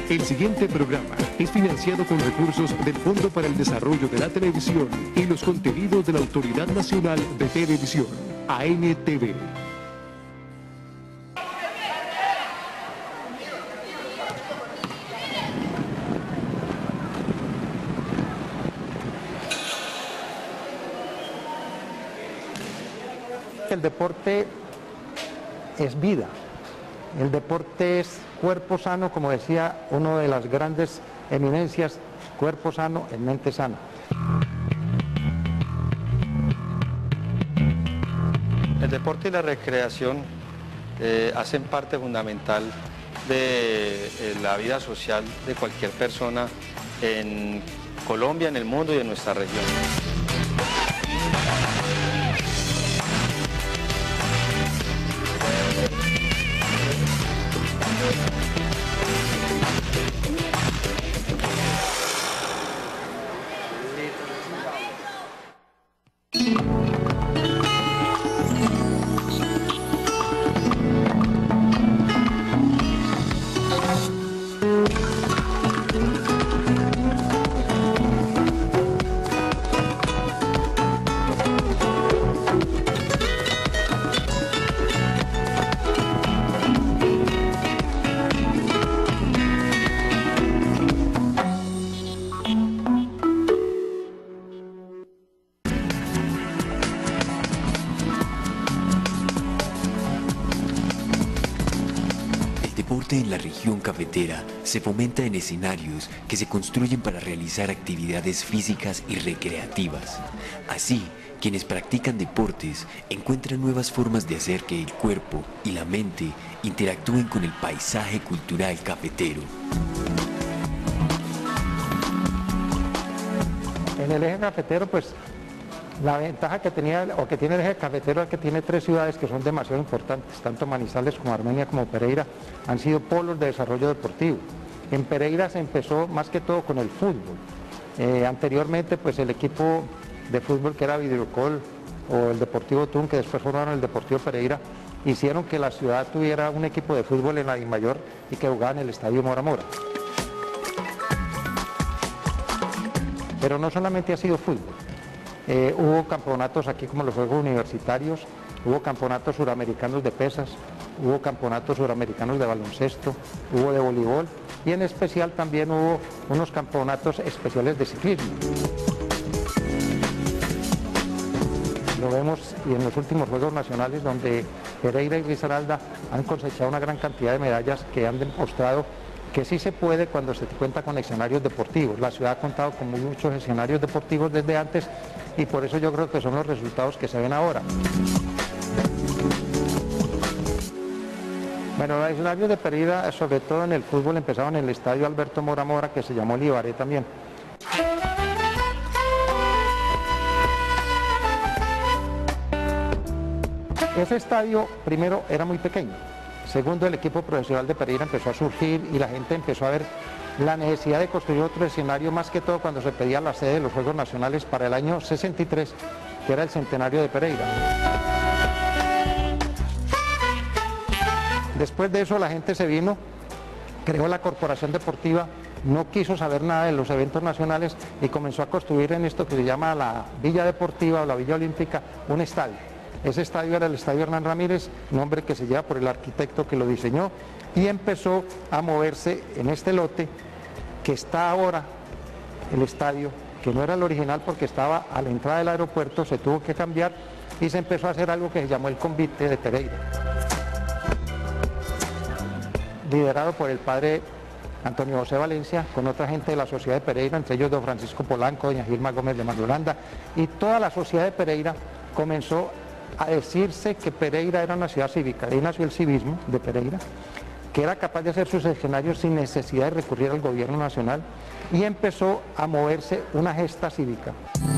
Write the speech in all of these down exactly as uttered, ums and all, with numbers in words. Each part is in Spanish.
El siguiente programa es financiado con recursos del Fondo para el Desarrollo de la Televisión y los contenidos de la Autoridad Nacional de Televisión, A N T V. El deporte es vida, el deporte es cuerpo sano, como decía una de las grandes eminencias, cuerpo sano en mente sana. El deporte y la recreación eh, hacen parte fundamental de eh, la vida social de cualquier persona en Colombia, en el mundo y en nuestra región. En la región cafetera se fomenta en escenarios que se construyen para realizar actividades físicas y recreativas. Así, quienes practican deportes encuentran nuevas formas de hacer que el cuerpo y la mente interactúen con el paisaje cultural cafetero. En el eje cafetero, pues, la ventaja que tenía o que tiene el eje cafetero es que tiene tres ciudades que son demasiado importantes, tanto Manizales como Armenia como Pereira han sido polos de desarrollo deportivo. En Pereira se empezó más que todo con el fútbol. Eh, anteriormente pues el equipo de fútbol que era Vidrocol o el Deportivo Tun, que después formaron el Deportivo Pereira, hicieron que la ciudad tuviera un equipo de fútbol en la Dimayor y que jugaba en el Estadio Mora Mora. Pero no solamente ha sido fútbol. Eh, hubo campeonatos aquí como los Juegos Universitarios, hubo campeonatos suramericanos de pesas, hubo campeonatos suramericanos de baloncesto, hubo de voleibol y en especial también hubo unos campeonatos especiales de ciclismo. Lo vemos y en los últimos Juegos Nacionales donde Pereira y Risaralda han cosechado una gran cantidad de medallas que han demostrado que sí se puede cuando se cuenta con escenarios deportivos. La ciudad ha contado con muchos escenarios deportivos desde antes y por eso yo creo que son los resultados que se ven ahora. Bueno, los escenarios de Pereira, sobre todo en el fútbol, empezaron en el estadio Alberto Mora Mora, que se llamó Libaré también. Ese estadio, primero, era muy pequeño. Segundo, el equipo profesional de Pereira empezó a surgir y la gente empezó a ver la necesidad de construir otro escenario, más que todo cuando se pedía la sede de los Juegos Nacionales para el año sesenta y tres, que era el centenario de Pereira. Después de eso la gente se vino, creó la Corporación Deportiva, no quiso saber nada de los eventos nacionales y comenzó a construir en esto que se llama la Villa Deportiva o la Villa Olímpica un estadio. Ese estadio era el Estadio Hernán Ramírez, nombre que se lleva por el arquitecto que lo diseñó, y empezó a moverse en este lote que está ahora el estadio, que no era el original porque estaba a la entrada del aeropuerto, se tuvo que cambiar y se empezó a hacer algo que se llamó el Convite de Pereira, liderado por el padre Antonio José Valencia, con otra gente de la sociedad de Pereira, entre ellos don Francisco Polanco, doña Gilma Gómez de Marulanda, y toda la sociedad de Pereira comenzó a decirse que Pereira era una ciudad cívica. Ahí nació el civismo de Pereira, que era capaz de hacer sus escenarios sin necesidad de recurrir al gobierno nacional, y empezó a moverse una gesta cívica.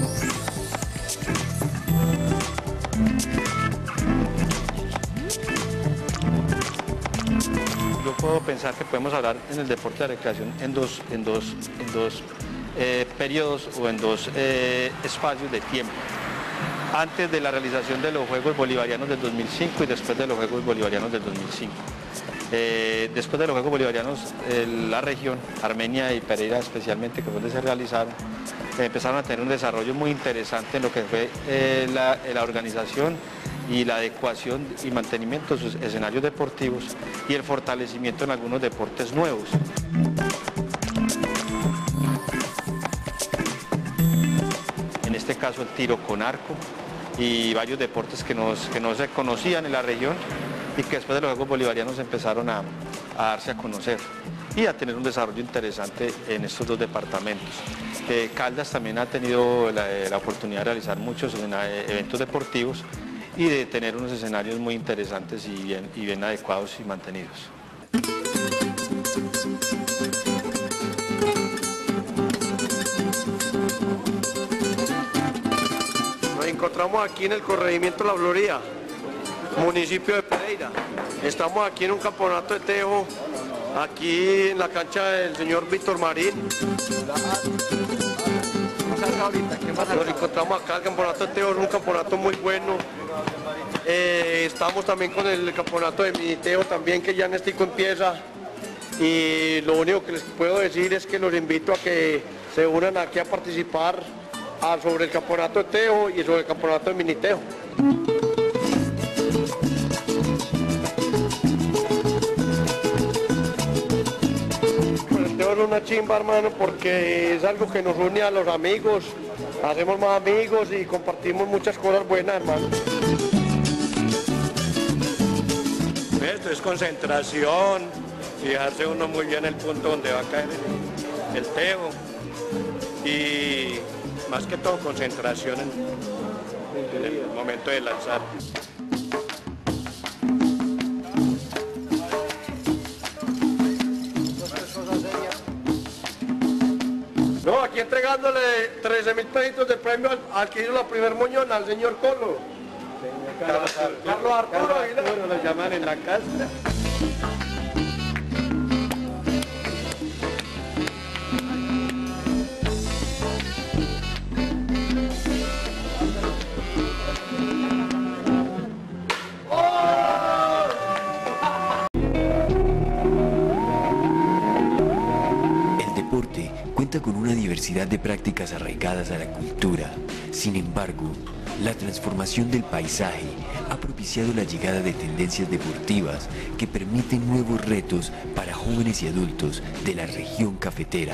Yo puedo pensar que podemos hablar en el deporte de la recreación en dos, en dos, en dos eh, periodos o en dos eh, espacios de tiempo. Antes de la realización de los Juegos Bolivarianos del dos mil cinco y después de los Juegos Bolivarianos del dos mil cinco. Eh, después de los Juegos Bolivarianos, eh, la región, Armenia y Pereira especialmente, que fue donde se realizaron, eh, empezaron a tener un desarrollo muy interesante en lo que fue eh, la, la organización y la adecuación y mantenimiento de sus escenarios deportivos y el fortalecimiento en algunos deportes nuevos. En este caso el tiro con arco y varios deportes que, nos, que no se conocían en la región y que después de los Juegos Bolivarianos empezaron a, a darse a conocer y a tener un desarrollo interesante en estos dos departamentos. Eh, Caldas también ha tenido la, la oportunidad de realizar muchos eventos deportivos y de tener unos escenarios muy interesantes y bien, y bien adecuados y mantenidos. Nos encontramos aquí en el corregimiento La Florida, municipio de Pereira. Estamos aquí en un campeonato de tejo, aquí en la cancha del señor Víctor Marín. Nos encontramos acá, el campeonato de tejo es un campeonato muy bueno. Eh, estamos también con el campeonato de miniteo también, que ya en este empieza. Y lo único que les puedo decir es que los invito a que se unan aquí a participar a, sobre el campeonato de tejo y sobre el campeonato de miniteo. Es una chimba, hermano, porque es algo que nos une a los amigos, hacemos más amigos y compartimos muchas cosas buenas, hermano. Esto es concentración, fijarse uno muy bien el punto donde va a caer el, el tejo y más que todo concentración en, en el momento de lanzar. No, aquí entregándole trece mil pesitos de premio al, al que hizo la primer moñona, al señor Colo. Carlos, Carlos Arturo, Carlos Arturo lo llaman en la casa. Cuenta con una diversidad de prácticas arraigadas a la cultura. Sin embargo, la transformación del paisaje ha propiciado la llegada de tendencias deportivas que permiten nuevos retos para jóvenes y adultos de la región cafetera.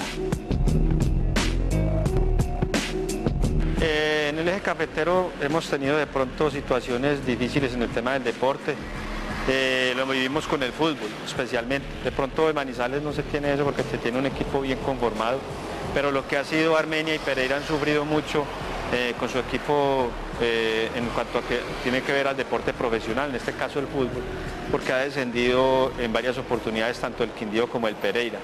Eh, en el eje cafetero hemos tenido de pronto situaciones difíciles en el tema del deporte. Eh, lo vivimos con el fútbol especialmente. De pronto en Manizales no se tiene eso porque se tiene un equipo bien conformado, pero lo que ha sido Armenia y Pereira han sufrido mucho eh, con su equipo eh, en cuanto a que tiene que ver al deporte profesional, en este caso el fútbol, porque ha descendido en varias oportunidades tanto el Quindío como el Pereira.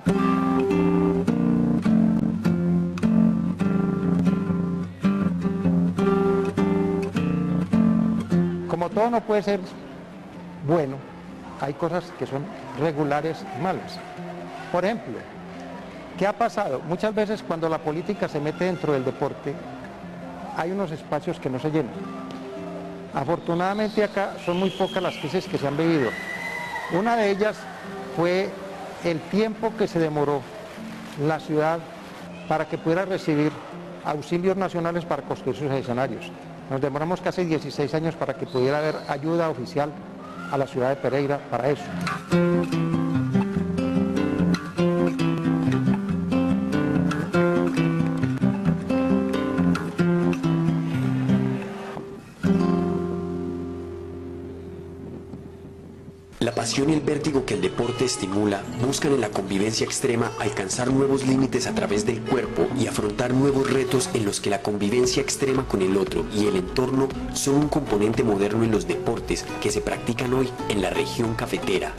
Como todo no puede ser bueno, hay cosas que son regulares y malas. Por ejemplo, ¿qué ha pasado? Muchas veces cuando la política se mete dentro del deporte, hay unos espacios que no se llenan. Afortunadamente acá son muy pocas las crisis que se han vivido. Una de ellas fue el tiempo que se demoró la ciudad para que pudiera recibir auxilios nacionales para construir sus escenarios. Nos demoramos casi dieciséis años para que pudiera haber ayuda oficial a la ciudad de Pereira para eso. La pasión y el vértigo que el deporte estimula buscan en la convivencia extrema alcanzar nuevos límites a través del cuerpo y afrontar nuevos retos en los que la convivencia extrema con el otro y el entorno son un componente moderno en los deportes que se practican hoy en la región cafetera.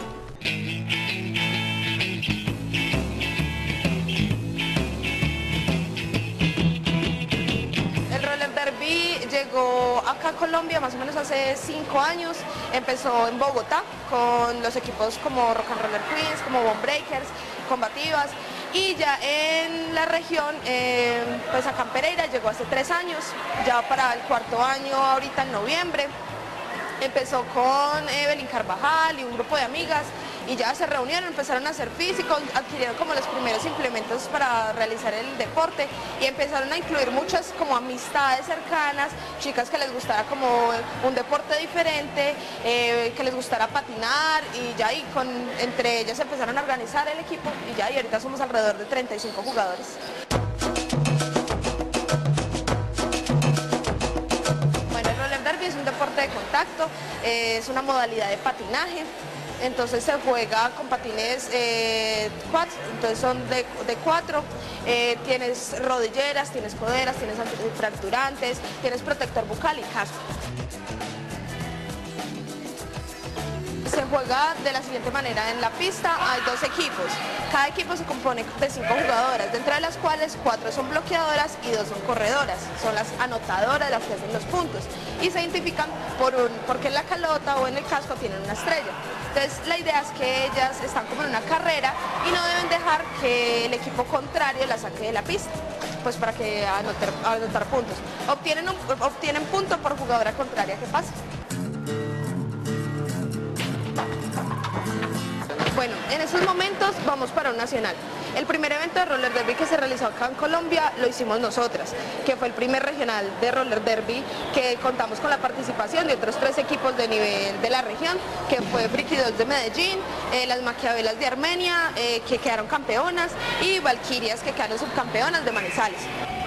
Llegó acá a Colombia más o menos hace cinco años, empezó en Bogotá con los equipos como Rock and Roller Queens, como Bone Breakers, Combativas, y ya en la región, eh, pues acá en Pereira llegó hace tres años, ya para el cuarto año ahorita en noviembre. Empezó con Evelyn Carvajal y un grupo de amigas y ya se reunieron, empezaron a hacer físicos, adquirieron como los primeros implementos para realizar el deporte y empezaron a incluir muchas como amistades cercanas, chicas que les gustara como un deporte diferente, eh, que les gustara patinar y ya y con, entre ellas empezaron a organizar el equipo y ya y ahorita somos alrededor de treinta y cinco jugadores. Bueno, el roller derby es un deporte de contacto, eh, es una modalidad de patinaje. Entonces se juega con patines eh, quads, entonces son de, de cuatro, eh, tienes rodilleras, tienes coderas, tienes antifracturantes, tienes protector bucal y casco. Se juega de la siguiente manera, en la pista hay dos equipos, cada equipo se compone de cinco jugadoras, dentro de las cuales cuatro son bloqueadoras y dos son corredoras, son las anotadoras las que hacen los puntos y se identifican por un, porque en la calota o en el casco tienen una estrella. Entonces la idea es que ellas están como en una carrera y no deben dejar que el equipo contrario la saque de la pista, pues para que anotar, anotar puntos. Obtienen, un, obtienen punto por jugadora contraria que pasa. Bueno, en estos momentos vamos para un nacional. El primer evento de roller derby que se realizó acá en Colombia lo hicimos nosotras, que fue el primer regional de roller derby que contamos con la participación de otros tres equipos de nivel de la región, que fue Friki dos de Medellín, eh, las Maquiavelas de Armenia, eh, que quedaron campeonas, y Valquirias, que quedaron subcampeonas de Manizales.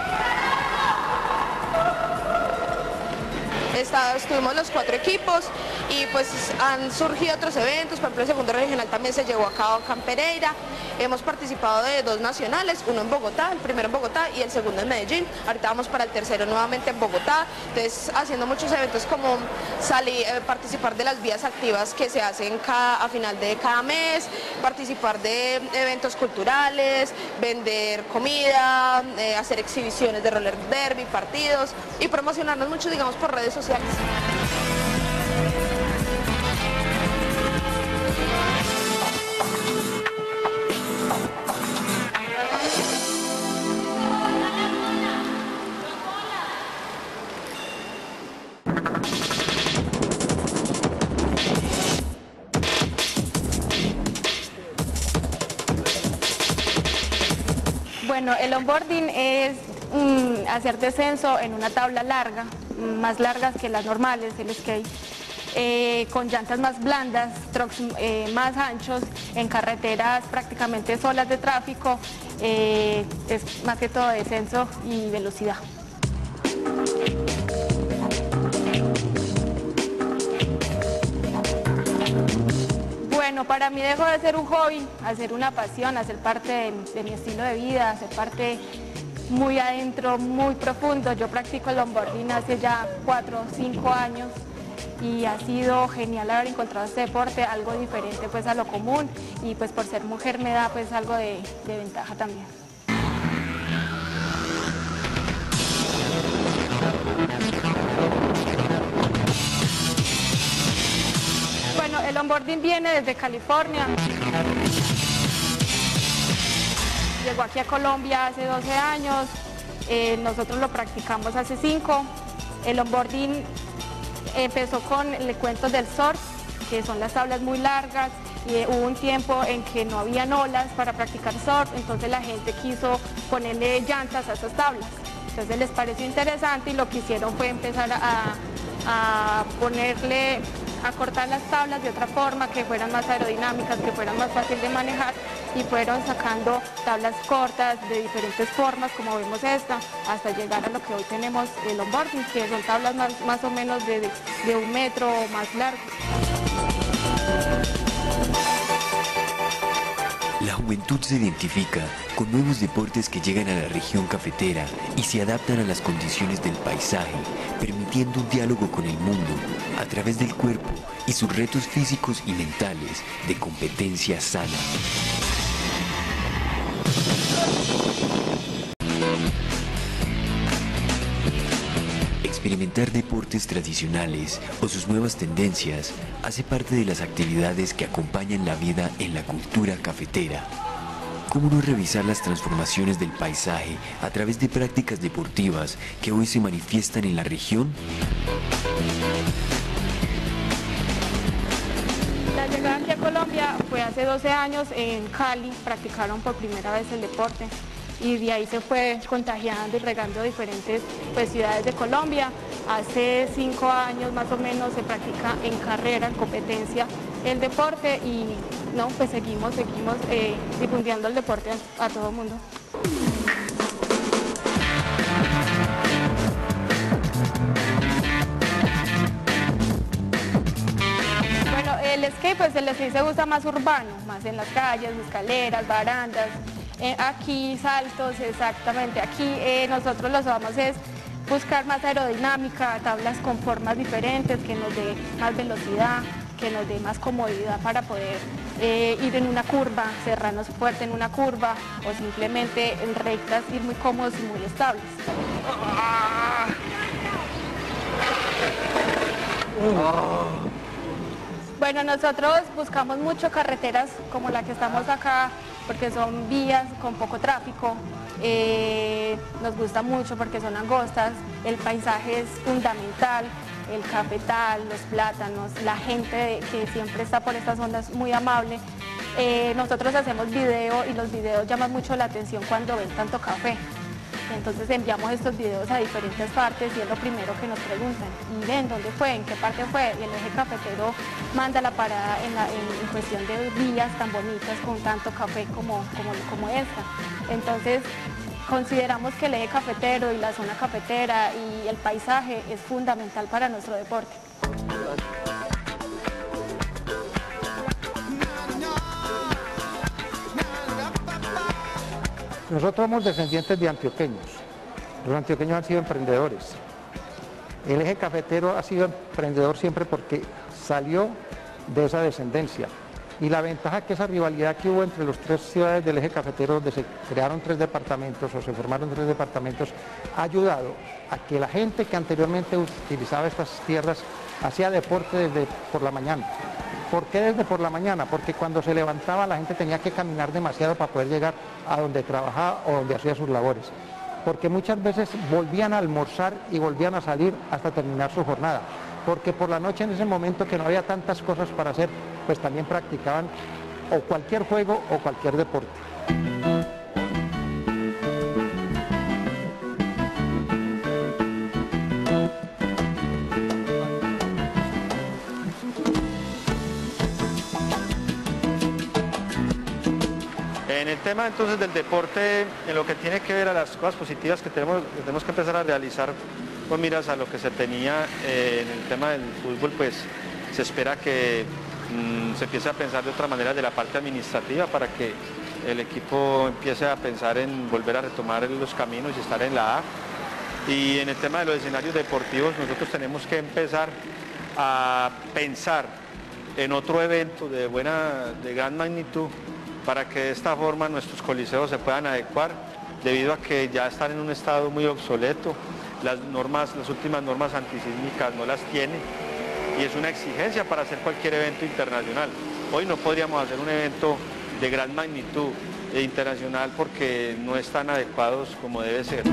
Estuvimos los cuatro equipos y pues han surgido otros eventos, por ejemplo el segundo regional también se llevó a cabo acá en Pereira, hemos participado de dos nacionales, uno en Bogotá, el primero en Bogotá y el segundo en Medellín, ahorita vamos para el tercero nuevamente en Bogotá, entonces haciendo muchos eventos como salir, eh, participar de las vías activas que se hacen cada, a final de cada mes, participar de eventos culturales, vender comida, eh, hacer exhibiciones de roller derby, partidos y promocionarnos mucho, digamos, por redes sociales. Bueno, el onboarding es mm, hacer descenso en una tabla larga, más largas que las normales, el skate, eh, con llantas más blandas, trucks eh, más anchos, en carreteras prácticamente solas de tráfico, eh, es más que todo descenso y velocidad. Bueno, para mí dejó de ser un hobby, a ser una pasión, a ser parte de, de mi estilo de vida, a ser parte muy adentro, muy profundo. Yo practico el onboarding hace ya cuatro o cinco años y ha sido genial haber encontrado este deporte, algo diferente pues a lo común y pues por ser mujer me da pues algo de, de ventaja también. Bueno, el onboarding viene desde California. Llegó aquí a Colombia hace doce años, eh, nosotros lo practicamos hace cinco. El onboarding empezó con el cuento del surf, que son las tablas muy largas, y eh, hubo un tiempo en que no habían olas para practicar surf, entonces la gente quiso ponerle llantas a esas tablas. Entonces les pareció interesante y lo que hicieron fue empezar a, a ponerle, a cortar las tablas de otra forma, que fueran más aerodinámicas, que fueran más fáciles de manejar, y fueron sacando tablas cortas de diferentes formas, como vemos esta, hasta llegar a lo que hoy tenemos el onboarding, que son tablas más, más o menos de, de, de un metro o más largas. La juventud se identifica con nuevos deportes que llegan a la región cafetera y se adaptan a las condiciones del paisaje, permitiendo un diálogo con el mundo a través del cuerpo y sus retos físicos y mentales de competencia sana. Experimentar deportes tradicionales o sus nuevas tendencias hace parte de las actividades que acompañan la vida en la cultura cafetera. ¿Cómo no revisar las transformaciones del paisaje a través de prácticas deportivas que hoy se manifiestan en la región? La llegada aquí a Colombia fue hace doce años en Cali, practicaron por primera vez el deporte y de ahí se fue contagiando y regando diferentes pues, ciudades de Colombia. Hace cinco años más o menos se practica en carrera, en competencia, el deporte y no, pues seguimos, seguimos eh, difundiendo el deporte a, a todo el mundo. Bueno, el skate, pues el skate se usa más urbano, más en las calles, escaleras, barandas. Eh, aquí saltos, exactamente. Aquí eh, nosotros lo que vamos es buscar más aerodinámica, tablas con formas diferentes, que nos dé más velocidad, que nos dé más comodidad para poder eh, ir en una curva, cerrarnos fuerte en una curva o simplemente en rectas ir muy cómodos y muy estables. Bueno, nosotros buscamos mucho carreteras como la que estamos acá, porque son vías con poco tráfico, eh, nos gusta mucho porque son angostas, el paisaje es fundamental, el cafetal, los plátanos, la gente que siempre está por estas zonas es muy amable. Eh, nosotros hacemos video y los videos llaman mucho la atención cuando ven tanto café. Entonces enviamos estos videos a diferentes partes y es lo primero que nos preguntan. ¿Y ven dónde fue? ¿En qué parte fue? Y el eje cafetero manda la parada en, la, en, en cuestión de vías tan bonitas con tanto café como, como, como esta. Entonces consideramos que el eje cafetero y la zona cafetera y el paisaje es fundamental para nuestro deporte. Nosotros somos descendientes de antioqueños. Los antioqueños han sido emprendedores. El eje cafetero ha sido emprendedor siempre porque salió de esa descendencia. Y la ventaja que esa rivalidad que hubo entre las tres ciudades del eje cafetero, donde se crearon tres departamentos o se formaron tres departamentos, ha ayudado a que la gente que anteriormente utilizaba estas tierras hacía deporte desde por la mañana. ¿Por qué desde por la mañana? Porque cuando se levantaba la gente tenía que caminar demasiado para poder llegar a donde trabajaba o donde hacía sus labores. Porque muchas veces volvían a almorzar y volvían a salir hasta terminar su jornada. Porque por la noche en ese momento que no había tantas cosas para hacer, pues también practicaban o cualquier juego o cualquier deporte. En el tema entonces del deporte, en lo que tiene que ver a las cosas positivas que tenemos, que tenemos que empezar a realizar, pues miras a lo que se tenía eh, en el tema del fútbol, pues se espera que mmm, se empiece a pensar de otra manera de la parte administrativa para que el equipo empiece a pensar en volver a retomar los caminos y estar en la A. Y en el tema de los escenarios deportivos, nosotros tenemos que empezar a pensar en otro evento de, buena, de gran magnitud, para que de esta forma nuestros coliseos se puedan adecuar, debido a que ya están en un estado muy obsoleto, las normas, las últimas normas antisísmicas no las tiene y es una exigencia para hacer cualquier evento internacional. Hoy no podríamos hacer un evento de gran magnitud e internacional porque no están adecuados como debe ser.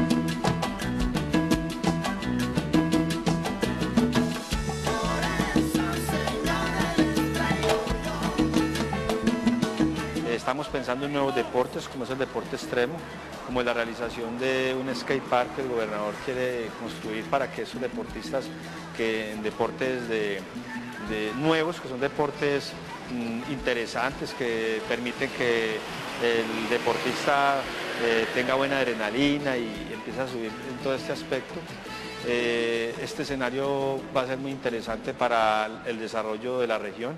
Estamos pensando en nuevos deportes, como es el deporte extremo, como la realización de un skate park que el gobernador quiere construir para que esos deportistas, que en deportes de, de nuevos, que son deportes mmm, interesantes, que permiten que el deportista eh, tenga buena adrenalina y empiece a subir en todo este aspecto. Eh, este escenario va a ser muy interesante para el desarrollo de la región.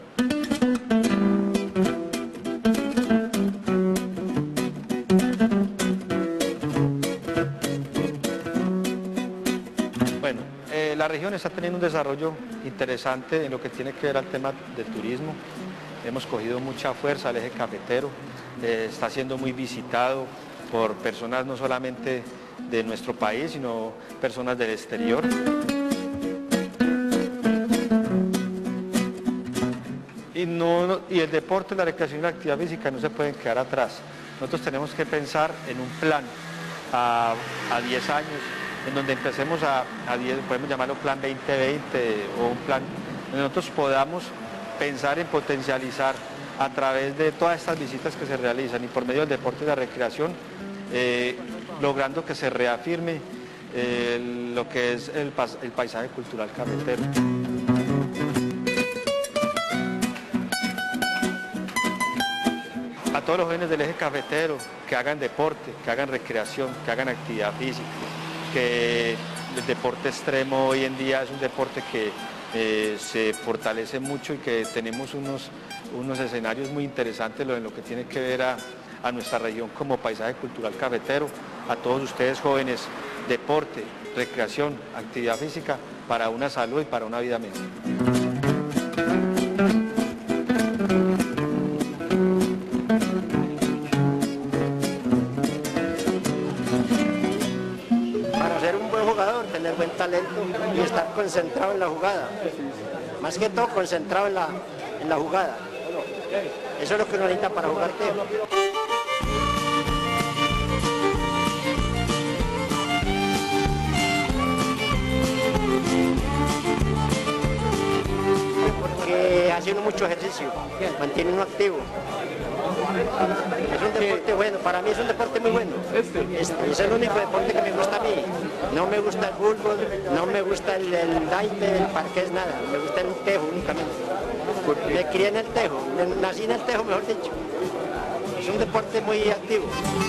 La región está teniendo un desarrollo interesante en lo que tiene que ver al tema del turismo. Hemos cogido mucha fuerza al eje cafetero, eh, está siendo muy visitado por personas no solamente de nuestro país, sino personas del exterior. Y, no, y el deporte, la recreación y la actividad física no se pueden quedar atrás. Nosotros tenemos que pensar en un plan a, a diez años, en donde empecemos a, a diez, podemos llamarlo plan veinte veinte o un plan donde nosotros podamos pensar en potencializar a través de todas estas visitas que se realizan y por medio del deporte y la recreación, eh, logrando que se reafirme eh, lo que es el, el paisaje cultural cafetero. A todos los jóvenes del eje cafetero que hagan deporte, que hagan recreación, que hagan actividad física, que el deporte extremo hoy en día es un deporte que eh, se fortalece mucho y que tenemos unos, unos escenarios muy interesantes en lo que tiene que ver a, a nuestra región como paisaje cultural cafetero. A todos ustedes jóvenes, deporte, recreación, actividad física para una salud y para una vida mejor. Tener buen talento y estar concentrado en la jugada, más que todo concentrado en la, en la jugada. Eso es lo que uno necesita para jugar tejo. Porque hace uno mucho ejercicio, mantiene uno activo. Es un deporte bueno, para mí es un deporte muy bueno. Este, es el único deporte que me gusta a mí. No me gusta el fútbol, no me gusta el, el naipes, el parqués, nada. Me gusta el tejo únicamente. Me crié en el tejo, nací en el tejo, mejor dicho. Es un deporte muy activo.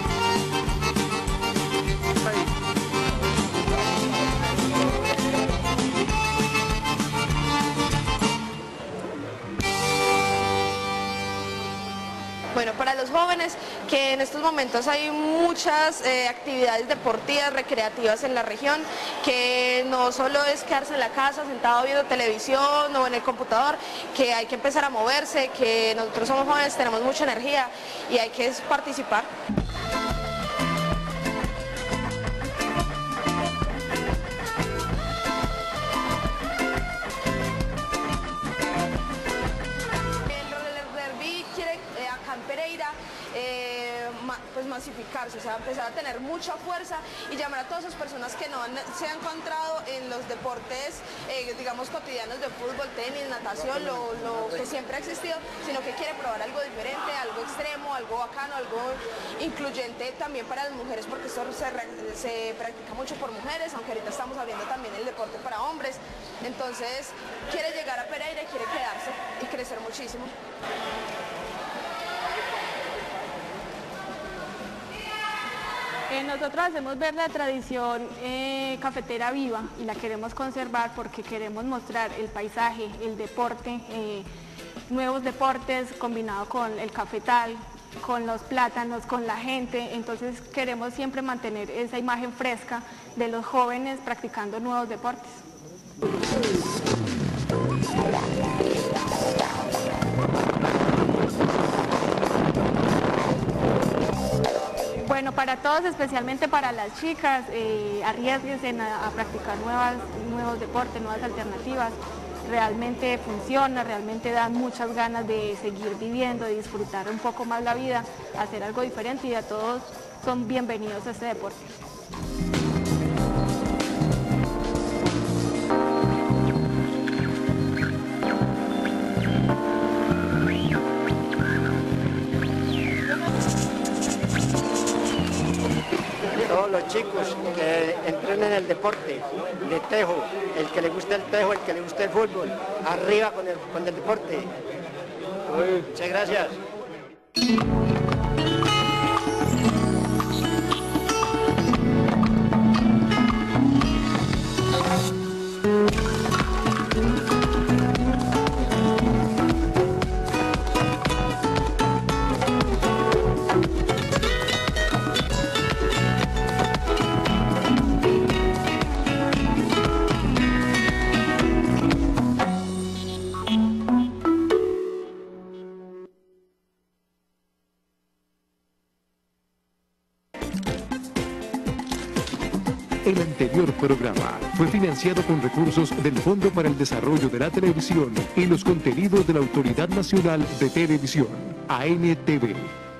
Bueno, para los jóvenes, que en estos momentos hay muchas eh, actividades deportivas, recreativas en la región, que no solo es quedarse en la casa sentado viendo televisión o en el computador, que hay que empezar a moverse, que nosotros somos jóvenes, tenemos mucha energía y hay que participar. Eh, pues masificarse, o sea, empezar a tener mucha fuerza y llamar a todas esas personas que no han, se han encontrado en los deportes, eh, digamos, cotidianos de fútbol, tenis, natación, lo, lo que siempre ha existido, sino que quiere probar algo diferente, algo extremo, algo bacano, algo incluyente también para las mujeres, porque esto se, se practica mucho por mujeres, aunque ahorita estamos abriendo también el deporte para hombres. Entonces, quiere llegar a Pereira y quiere quedarse y crecer muchísimo. Eh, nosotros hacemos ver la tradición eh, cafetera viva y la queremos conservar porque queremos mostrar el paisaje, el deporte, eh, nuevos deportes combinado con el cafetal, con los plátanos, con la gente. Entonces queremos siempre mantener esa imagen fresca de los jóvenes practicando nuevos deportes. Bueno, para todos, especialmente para las chicas, eh, arriesguense a, a practicar nuevas, nuevos deportes, nuevas alternativas. Realmente funciona, realmente dan muchas ganas de seguir viviendo, de disfrutar un poco más la vida, hacer algo diferente y a todos son bienvenidos a este deporte. Todos los chicos que entrenen en el deporte de tejo, el que le gusta el tejo, el que le gusta el fútbol, arriba con el, con el deporte. Muchas gracias. El anterior programa fue financiado con recursos del Fondo para el Desarrollo de la Televisión y los contenidos de la Autoridad Nacional de Televisión, A N T V.